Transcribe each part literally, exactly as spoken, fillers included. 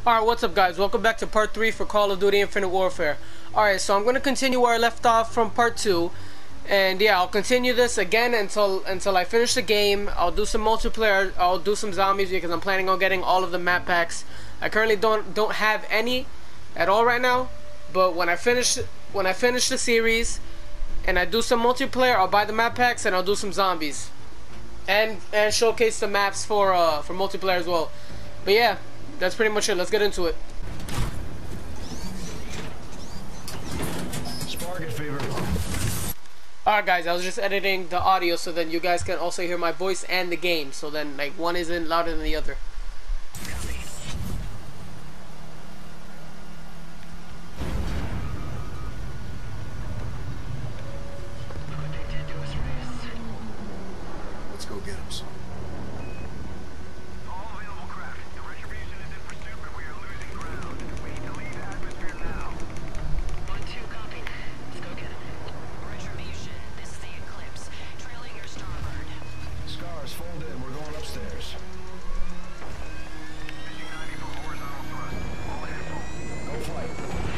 Alright, what's up guys? Welcome back to part three for Call of Duty Infinite Warfare. Alright, so I'm going to continue where I left off from part two. And yeah, I'll continue this again until until I finish the game. I'll do some multiplayer, I'll do some zombies because I'm planning on getting all of the map packs. I currently don't don't have any at all right now. But when I finish when I finish the series and I do some multiplayer, I'll buy the map packs and I'll do some zombies. And and showcase the maps for uh for multiplayer as well. But yeah, that's pretty much it. Let's get into it. Target fever. Alright guys, I was just editing the audio so then you guys can also hear my voice and the game. So then like one isn't louder than the other. Let's go get him, son. All available craft. The retribution is in pursuit, but we are losing ground. We need to leave the atmosphere now. One, two, copy. Let's go get him. Retribution, this is the Eclipse. Trailing your starboard. Scars, fold in. We're going upstairs. Fishing ninety for horizontal thrust. All ahead full. Go flight.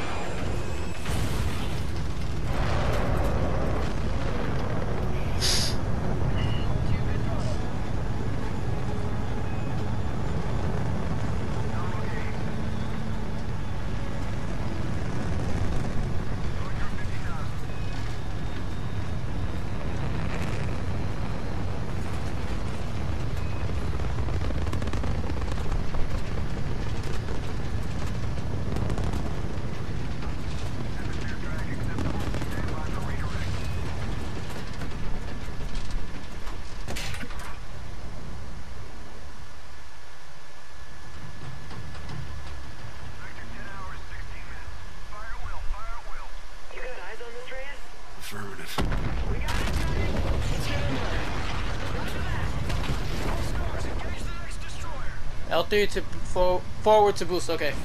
Affirmative. L three to for, forward to boost, okay.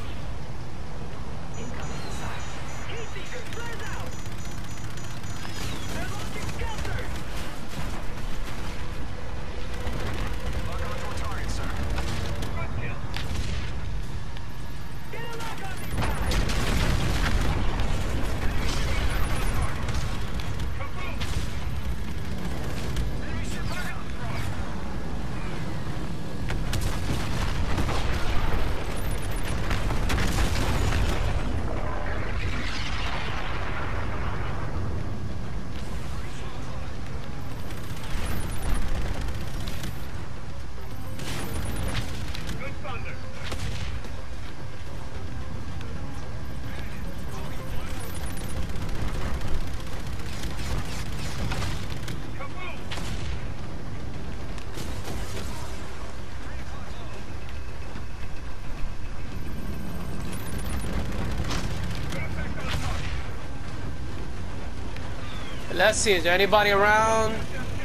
Let's see, is there anybody around?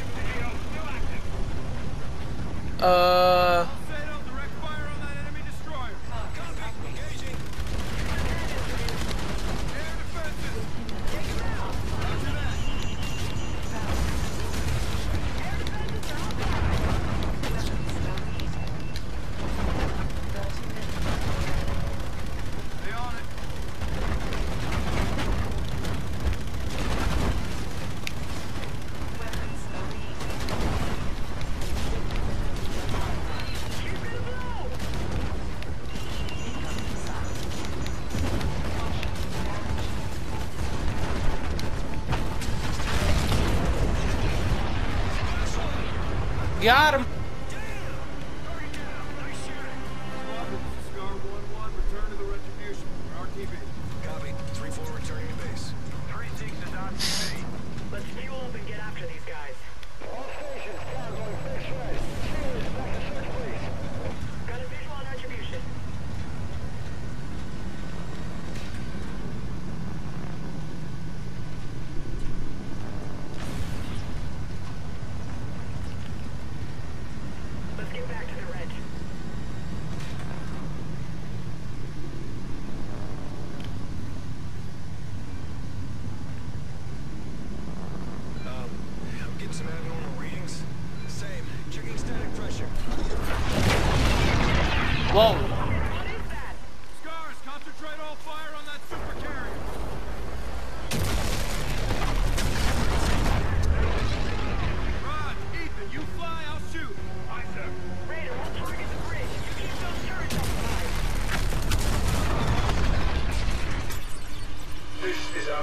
Uh... Got him. Scar one one, return to the retribution. R T B. Copy. three four returning to base. three six is R T B. Let's fuel up and get after these guys. All stations, convoy fixed right. Steelers, back to search, please. Got a visual on retribution. Let's get back to the reg.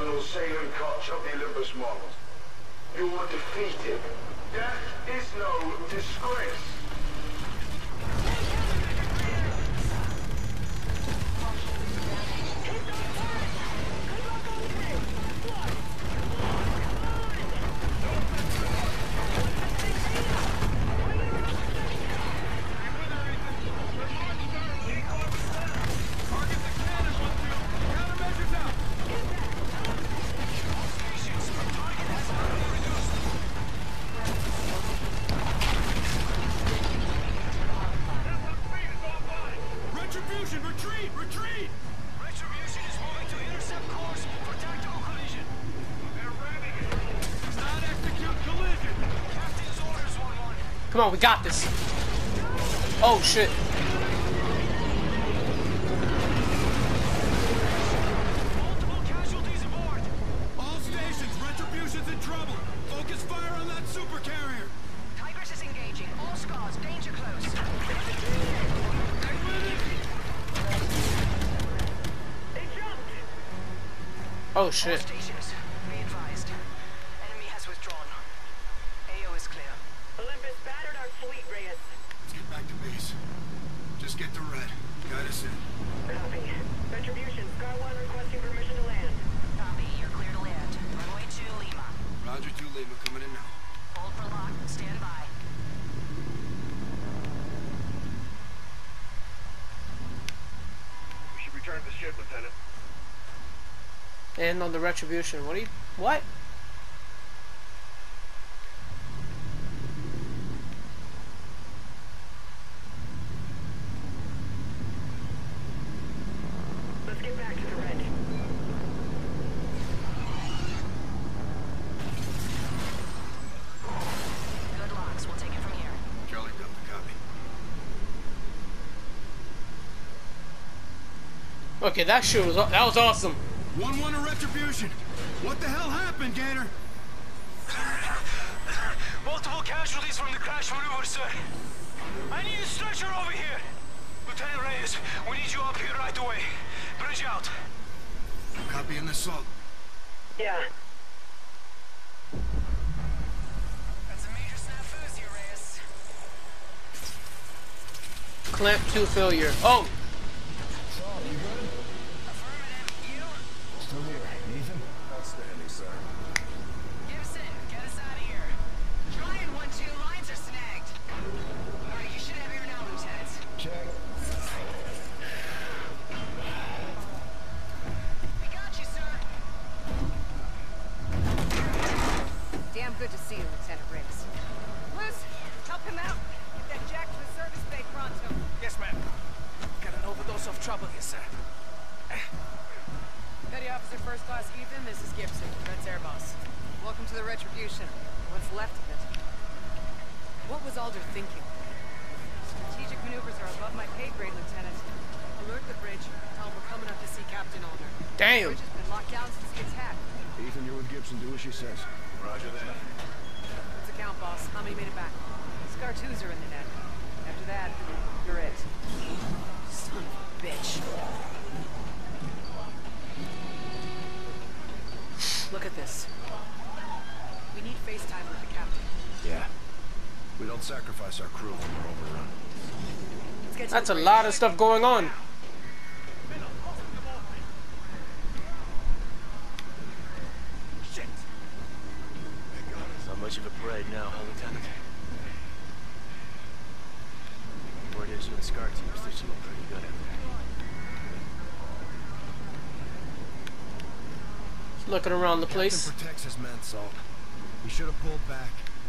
original sailing coach of the Olympus models. You were defeated. Death is no disgrace. Retribution, retreat, retreat! Retribution is moving to intercept course for tactical collision. They're ramming it. Start execute collision. Captain's orders, one one. Come on, we got this. Oh shit. Multiple casualties aboard. All stations, Retribution's in trouble. Focus fire on that super carrier. Tigress is engaging. All scars, danger close. Oh shit. All stations, be advised. Enemy has withdrawn. A O is clear. Olympus battered our fleet, Reyes. Let's get back to base. Just get to Red. Guide us in. Copy. Retribution, Scar one requesting permission to land. Copy, you're clear to land. Runway two, Lima. Roger, two Lima coming in now. Hold for lock. Stand by. We should return to the ship, Lieutenant. And on the Retribution. What do you... What? Let's get back to the Red. Good locks. We'll take it from here. Charlie Delta, copy. Okay, that shit was... That was awesome. one one to Retribution. What the hell happened, Gator? Multiple casualties from the crash maneuver, sir. I need a stretcher over here. Lieutenant Reyes, we need you up here right away. Bridge out. Copy in the assault. Yeah. That's a major snafu here, Reyes. Clamp two failure. Oh! Affirmative. You? Still here. Ethan? Outstanding, sir. Gibson, get us out of here. Trying one, two. Lines are snagged. All right, you should have air now, Lieutenant. Check. We got you, sir. Damn good to see you, Lieutenant Riggs. Liz, help him out. Get that jack to the service bay pronto. Yes, ma'am. Got an overdose of trouble here, sir. Petty Officer First Class Ethan, this is Gibson, Red's air boss. Welcome to the Retribution. What's left of it. What was Alder thinking? Strategic maneuvers are above my pay grade, Lieutenant. Alert the bridge. Tell him we're coming up to see Captain Alder. Damn. The bridge has been locked down since the attack. Ethan, you're with Gibson. Do as she says. Roger that. What's the count, boss? How many made it back? Scar twos are in the net. After that, you're it. Son of a bitch. Look at this. We need FaceTime with the captain. Yeah. We don't sacrifice our crew when we're overrun. Let's get to That's the a bridge. lot of stuff going on. Shit. It's not much of a parade now, huh, Lieutenant? Word is you and Scar team are stitching up pretty good out there. Just looking around the place. Captain protects his men, Salt. He should have pulled back.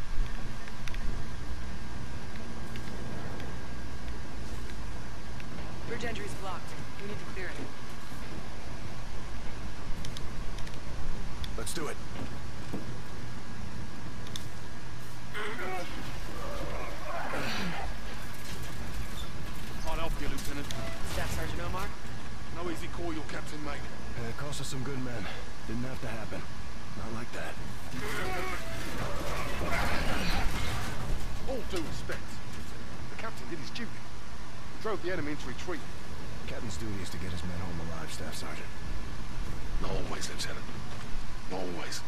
Bridge entry's blocked. We need to clear it. Let's do it. Can't help you, Lieutenant. Staff Sergeant Omar? No easy call, your captain, mate. Uh, it cost us some good men. Didn't have to happen. Not like that. All due respect. The captain did his duty. He drove the enemy into retreat. Captain's duty is to get his men home alive, Staff Sergeant. Not always, Lieutenant. Always.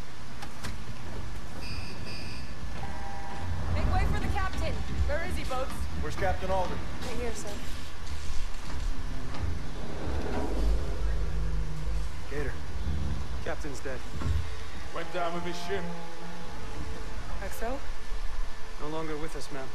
Make way for the captain. Where is he, boats? Where's Captain Alder? Right here, sir. Gator. Captain's dead. Went down with his ship. X O? No longer with us, ma'am.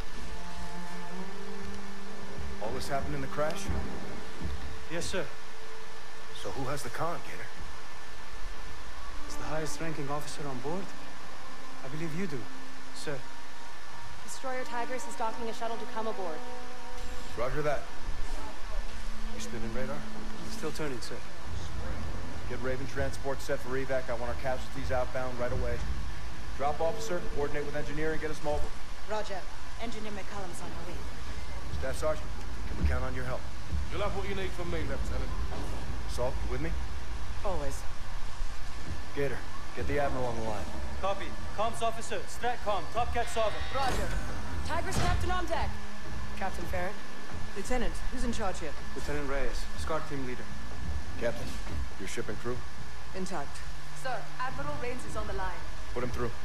All this happened in the crash? Yes, sir. So who has the con, Gator? As the highest-ranking officer on board, I believe you do, sir. Destroyer Tigris is docking a shuttle to come aboard. Roger that. You spinning radar? Still turning, sir. Get Raven transport set for evac. I want our casualties outbound right away. Drop officer, coordinate with engineer, and get us mobile. Roger. Engineer McCallum's on her way. Staff Sergeant, can we count on your help? You'll have what you need from me, Lieutenant. Salt, you with me? Always. Gator, get the Admiral on the line. Copy. Comms officer, Stratcom, Top Cat Sovereign. Roger. Tigris captain on deck. Captain Farron. Lieutenant, who's in charge here? Lieutenant Reyes, SCAR team leader. Captain, your ship and crew? Intact. Sir, Admiral Rains is on the line. Put him through.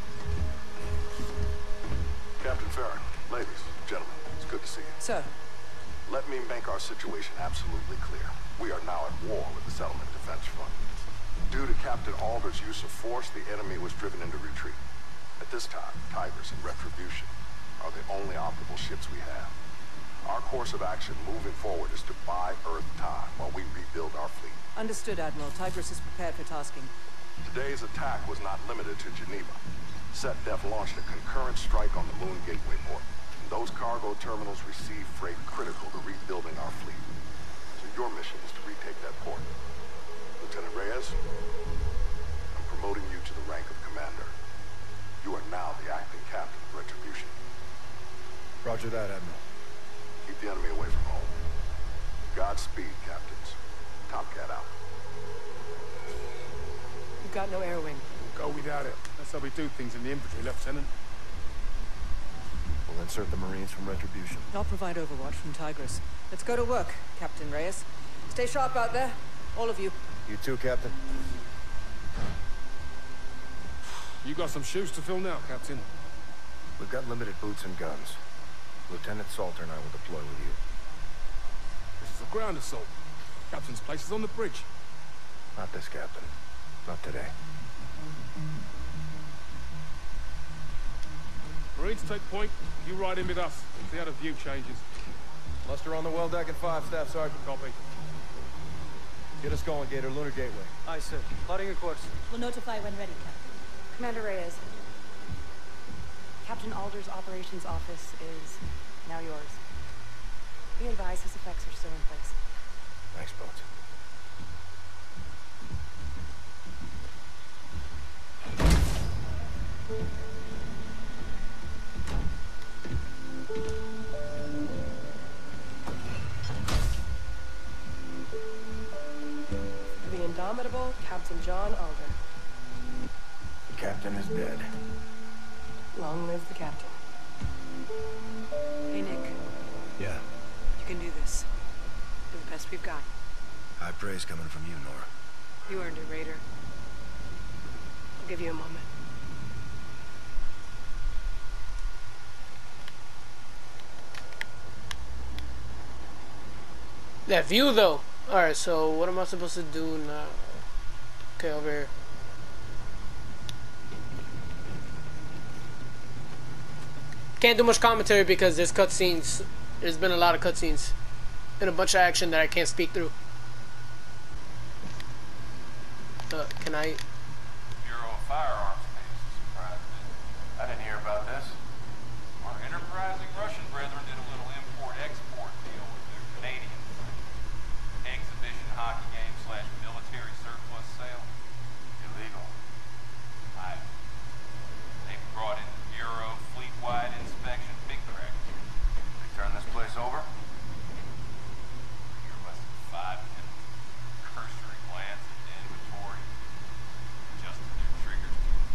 Captain Farron, ladies, gentlemen, it's good to see you. Sir. Let me make our situation absolutely clear. We are now at war with the Settlement Defense Front. Due to Captain Alder's use of force, the enemy was driven into retreat. At this time, Tigris and Retribution are the only operable ships we have. Our course of action moving forward is to buy Earth time while we rebuild our fleet. Understood, Admiral. Tigris is prepared for tasking. Today's attack was not limited to Geneva. SetDef launched a concurrent strike on the Moon Gateway port. And those cargo terminals receive freight critical to rebuilding our fleet. So your mission is to retake that port. Lieutenant Reyes, I'm promoting you to the rank of commander. You are now the acting captain of Retribution. Roger that, Admiral. Keep the enemy away from home. Godspeed, captains. Top Cat out. You've got no air wing. Go without it. That's how we do things in the infantry, Lieutenant. We'll insert the Marines from Retribution. I'll provide overwatch from Tigris. Let's go to work, Captain Reyes. Stay sharp out there, all of you. You too, Captain. You got some shoes to fill now, Captain. We've got limited boots and guns. Lieutenant Salter and I will deploy with you. This is a ground assault. Captain's place is on the bridge. Not this, Captain. Not today. Marines take point. You ride in with us. See how the view changes. Muster on the well deck at five, Staff Sergeant. Copy. Get us going, Gator. Lunar Gateway. Aye, sir. Plotting a course. We'll notify when ready, Captain. Commander Reyes. Captain Alder's operations office is now yours. Be advised his effects are still in place. Thanks, Boats. The indomitable Captain John Alder. The captain is dead. Long live the captain. Hey, Nick. Yeah. You can do this. You're the best we've got. High praise coming from you, Nora. You earned it, Raider. I'll give you a moment. That view though. Alright, so what am I supposed to do now? Okay, over here. Can't do much commentary because there's cutscenes. There's been a lot of cutscenes and a bunch of action that I can't speak through. Uh, can I? Bureau of Firearms case surprised me. I didn't hear about this. Our enterprising Russian brethren did a little import-export deal with their Canadian friends. Exhibition hockey game slash military surplus sale. Illegal. I. They brought in the Bureau fleet-wide inspection big crack. They turn this place over? You're less than five minutes. Cursory glance at the inventory. Adjusted their triggers to a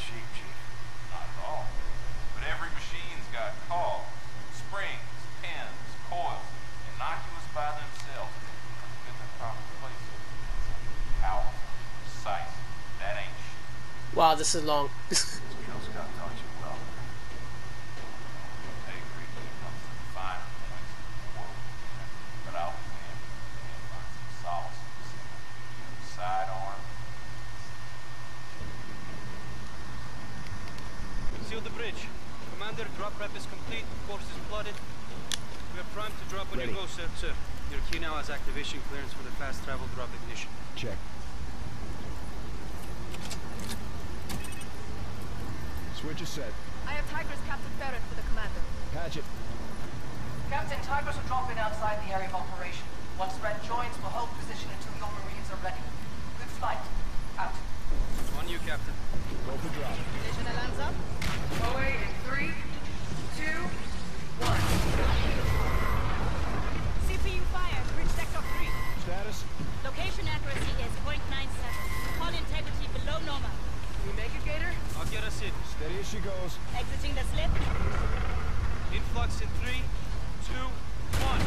cheap, Chief. Not at all. But every machine's got cogs, springs, pins, coils, innocuous by themselves. Put in the proper places. Powerful, precise. That ain't shit. Wow, this is long. This Kill Scott taught you well. I agree when it comes to the finer points of the world. But I'll win and find some solace in this single sidearm. Seal the bridge. Commander, drop prep is complete. Course is plotted. We are primed to drop when Ready. you go, sir. Sir, your key now has activation clearance for the fast travel drop ignition. Check. Switch is set. I have Tigris Captain Ferret for the commander. Patch it. Captain, Tigris will drop in outside the area of operation. Once Red joins, we'll hold position until your Marines are ready. Good flight. Out. On you, Captain. Go for drop. Station alarms up. Away in three, two, one. C P U fire. Bridge sector three. Status? Location accuracy is point nine seven. Hull integrity below normal. Can we make it, Gator? I'll get us in. Steady as she goes. Exiting the slip. Influx in three, two, one.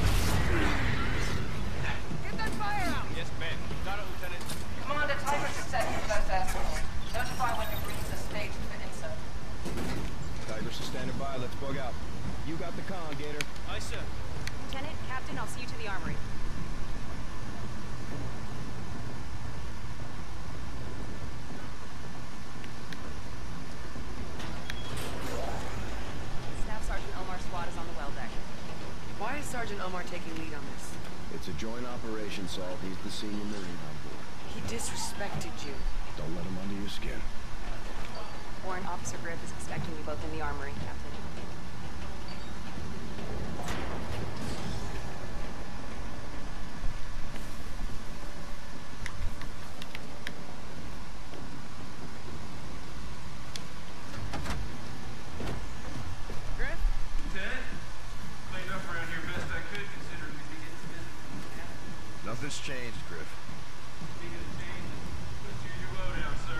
Get that fire out. Yes, Ben. Got it, Lieutenant. Commander, Tigris is set for first airfield. Notify when your Marines are staged for insert. Tigers is standing by. Let's bug out. You got the con, Gator. Aye, sir. Lieutenant, Captain, I'll see you to the armory. Staff Sergeant Elmar's squad is on the well deck. Why is Sergeant Omar taking lead on this? It's a joint operation, Saul. He's the senior Marine on board. He disrespected you. Don't let him under your skin. Warrant Officer Griff is expecting you both in the armory, Captain. Griff? Lieutenant, cleaned up around here best I could considering we'd be getting a visit from the captain. Nothing's changed, Griff. Speaking of changes, let's use your lowdown, sir.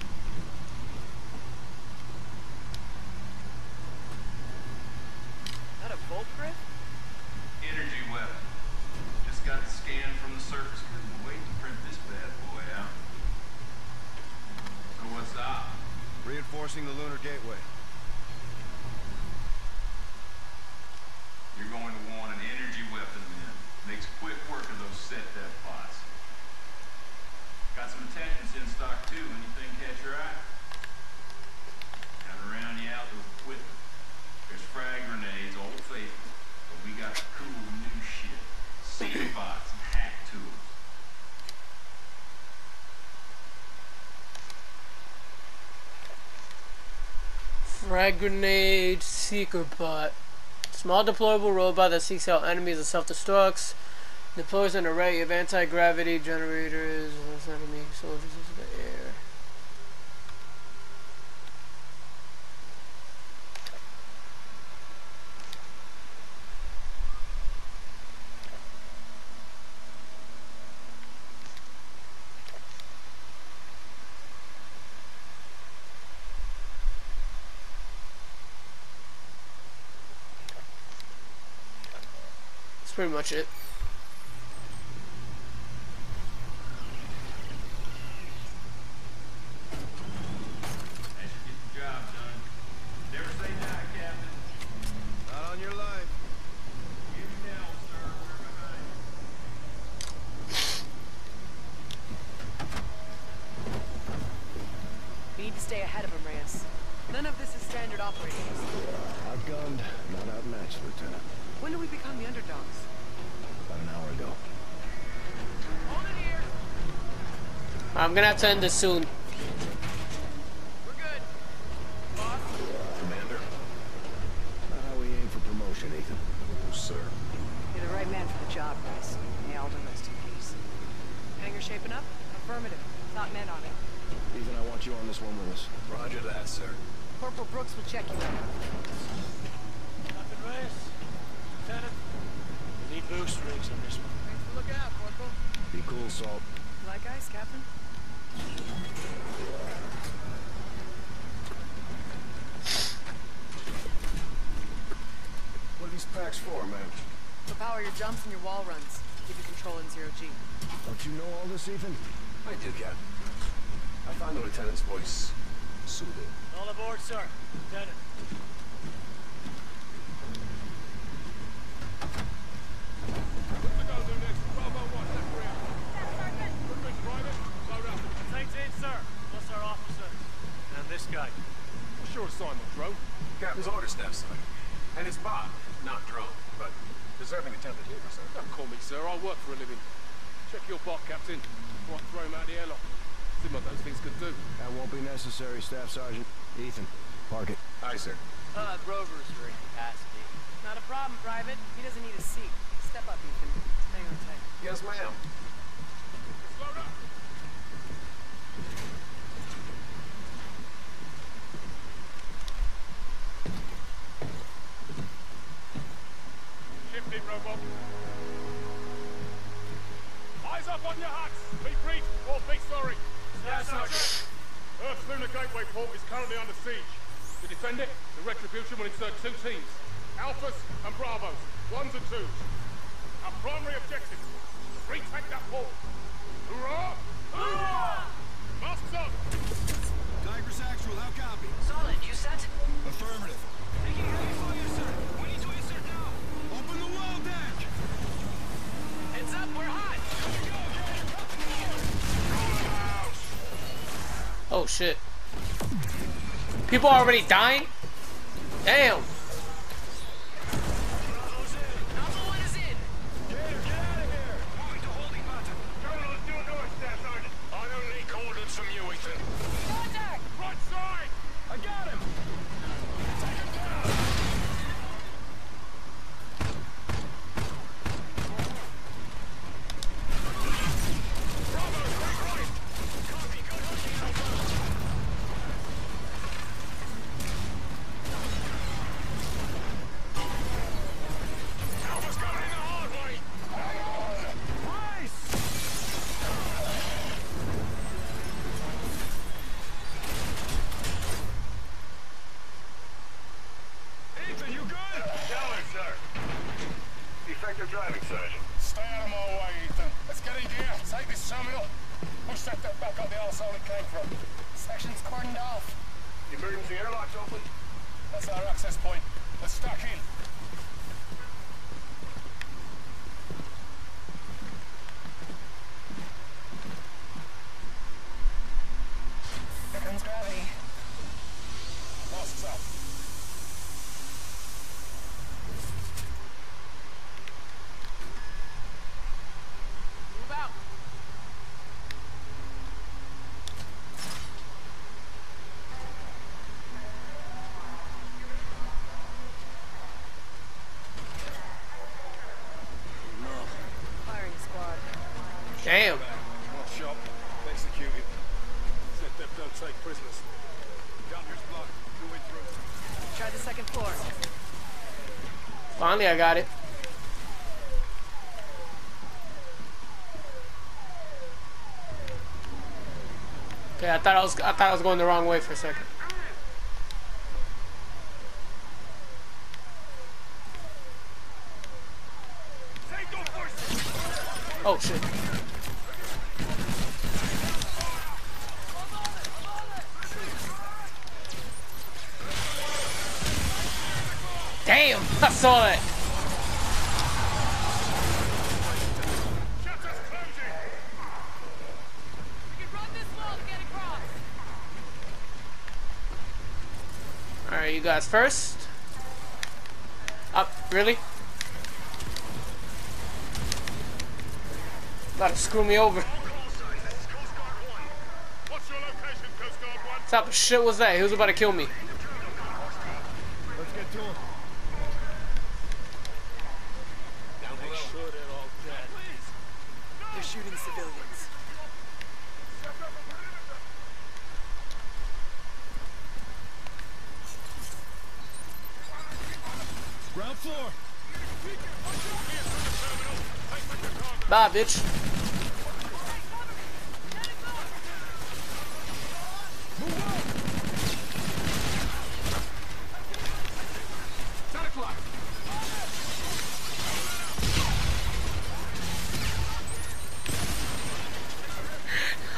Not a Volt, Griff? Energy weapon. Just got the scan from the surface. Couldn't wait to print this bad boy out. So what's up? Reinforcing the lunar gateway. You're going to want an energy weapon then. Makes quick work of those set def pods. Got some attachments in stock too. Anything catch your eye? Gotta round you out with equipment. There's frag grenades, old faithful. But we got cool new shit. Seed bots and hack tools. Frag grenade, seeker bot. Small deployable robot that seeks out enemies and self-destructs. Deploys an array of anti-gravity generators. Enemy soldiers into the air. That's pretty much it. That should get the job done. Never say die, Captain. Not on your life. Give me now, sir. We're behind. We need to stay ahead of him, Reyes. None of this is standard operating procedure. Outgunned, not outmatched, Lieutenant. When do we become the underdogs? About an hour ago. Hold it here. I'm gonna have to end this soon. We're good. Boss? Commander? Not how we aim for promotion, Ethan. No, sir. You're the right man for the job, Reyes. May Alden rest in peace. Hangar shaping up? Affirmative. Thought men on it. Ethan, I want you on this one with us. Roger that, sir. Corporal Brooks will check you out. Captain Reyes. Lieutenant. We need boost rigs on this one. Thanks for looking out, Corporal. Be cool, Salt. You like ice, Captain? Power your jumps and your wall runs. Give you control in zero G. Don't you know all this, Ethan? I do, Captain. I found the lieutenant's voice soothing. All aboard, sir. Lieutenant. Tank's in, sir. Plus our officer. And this guy. What's your assignment, Drone? Captain's orders, Staff Sergeant. And it's Bob, not Drone, but deserving attempted hero, sir. Don't call me sir, I work for a living. Check your bot, Captain, before I throw him out the airlock. See what those things could do. That won't be necessary, Staff Sergeant. Ethan, park it. Aye, sir. Uh, Grover's very capacity. Not a problem, Private. He doesn't need a seat. Step up, Ethan. Hang on tight. Yes, ma'am. Slow down. Shift it, robot. Eyes up on your hats. Be brief or be sorry. Yes, Sergeant. Earth's lunar gateway port is currently under siege. To defend it, the Retribution will insert two teams. Alphas and Bravos. Ones and twos. Our primary objective, retake that port. Hoorah! Hoorah! Masks up! Tigers actual, how copy? Solid, you set? Affirmative. Taking heavy fire, sir. We need to insert now. Open the wall deck. Heads up, we're hot! Oh shit. People already dying? Damn. Alpha one is in! Gator, get out of here. Moving to holding pattern. Terminal due north, Staff Sergeant. I don't need coordinates from you, Ethan. Contact! Right side! I got him. Take him down. Bravo, right, right! Copy, good hunting, Alpha! Alpha's coming in the hard way! Nice. Ethan, you good? Gallant, sir. Effective driving, Sergeant. Stay out of my way, Ethan. Let's get in gear. Take this terminal. Push that deck back up the arsehole it came from. Section's cordoned off. Emergency airlock's open. That's our access point. Let's stack in. Here comes gravity. Masks up. Move out. Firing squad. Damn. One shot. Executed. Set them, don't take prisoners. Gunner's block. Two in through. Try the second floor. Finally I got it. Okay, I thought I was I thought I was going the wrong way for a second. Take no force! Oh shit. Damn, I saw that. Shutters closing! We can run this wall to get across. Alright, you guys first. Up, really? About to screw me over. All call signs. This is Coast Guard one. What's your location, Coast Guard one? What type of shit was that? He was about to kill me. Let's get to him. Down below. Make sure they're all dead. They're shooting civilians. Ground floor. Bye, bitch. Ten o'clock.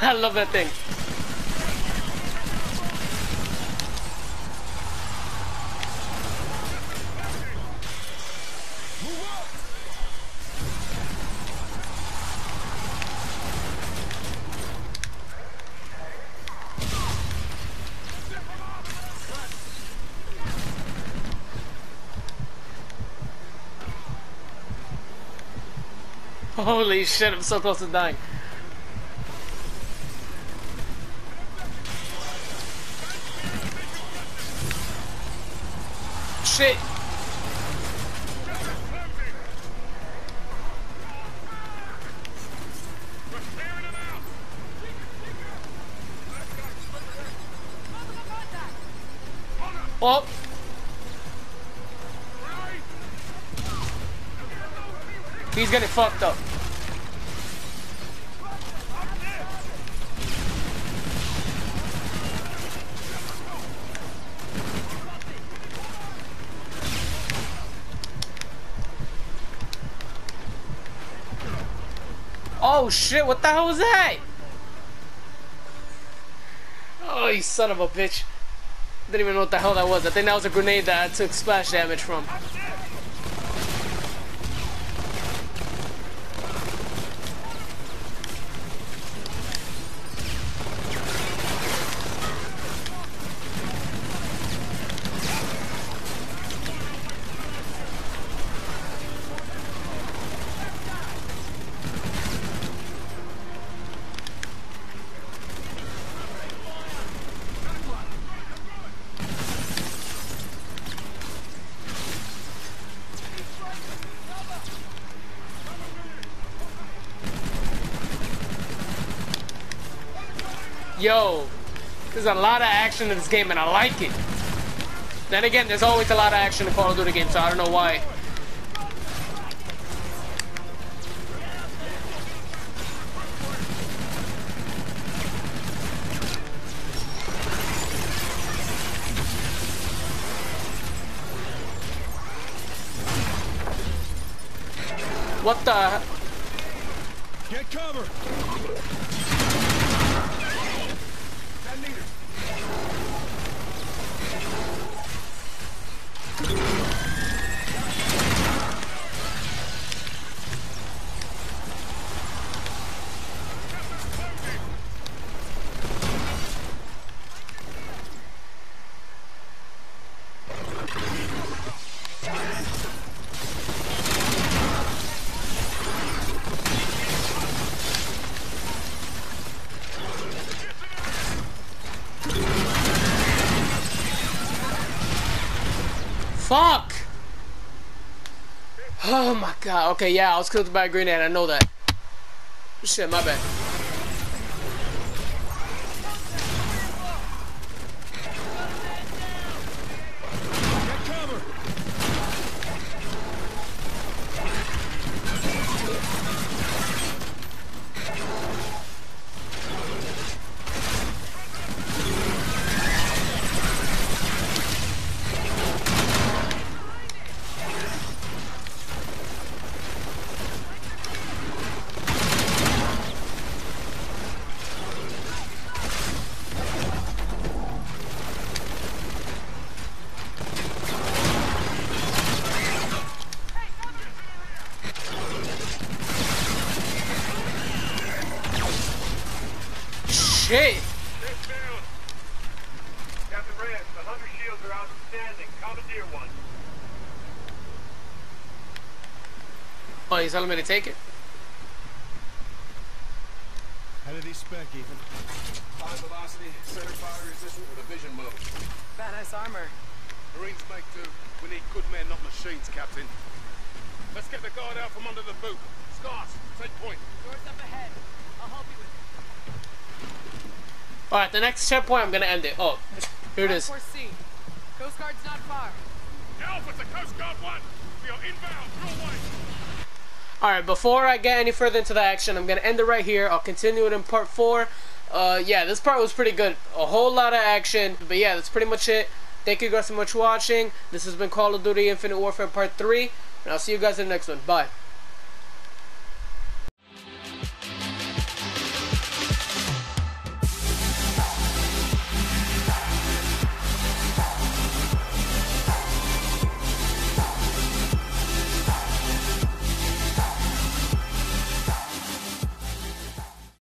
I love that thing. Holy shit, I'm so close to dying. Shit. Oh. He's getting fucked up. Oh shit, what the hell was that? Oh, you son of a bitch. Didn't even know what the hell that was. I think that was a grenade that I took splash damage from. Yo, there's a lot of action in this game and I like it. Then again, there's always a lot of action in Call of Duty games, so I don't know why. What the? Get cover. Fuck! Oh my god. Okay, yeah, I was killed by a grenade. I know that. Shit, my bad. Shit! Captain Reyes, the Hunter shields are outstanding. Commandeer one. Oh, he's telling me to take it? How did he spec, Ethan? High velocity, center fire resistant with a vision mode. Badass armor. Marines make do. We need good men, not machines, Captain. Let's get the guard out from under the boot. Scars, take point. Doors up ahead. I'll help you with it. Alright, the next checkpoint, I'm gonna end it. Oh, here it is. C. Coast Guard's not far. Alpha to Coast Guard one. We are inbound. Your way. Alright, before I get any further into the action, I'm gonna end it right here. I'll continue it in part four. Uh, yeah, this part was pretty good. A whole lot of action. But yeah, that's pretty much it. Thank you guys so much for watching. This has been Call of Duty Infinite Warfare Part three. And I'll see you guys in the next one. Bye.